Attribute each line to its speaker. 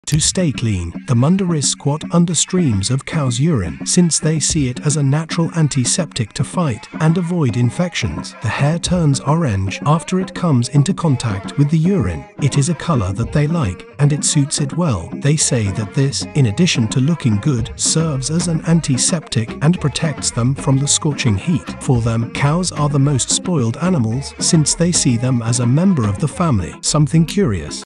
Speaker 1: To stay clean, the Mundaris squat under streams of cow's urine, since they see it as a natural antiseptic to fight and avoid infections. The hair turns orange after it comes into contact with the urine. It is a color that they like, and it suits it well. They say that this, in addition to looking good, serves as an antiseptic and protects them from the scorching heat. For them, cows are the most spoiled animals, since they see them as a member of the family. Something curious.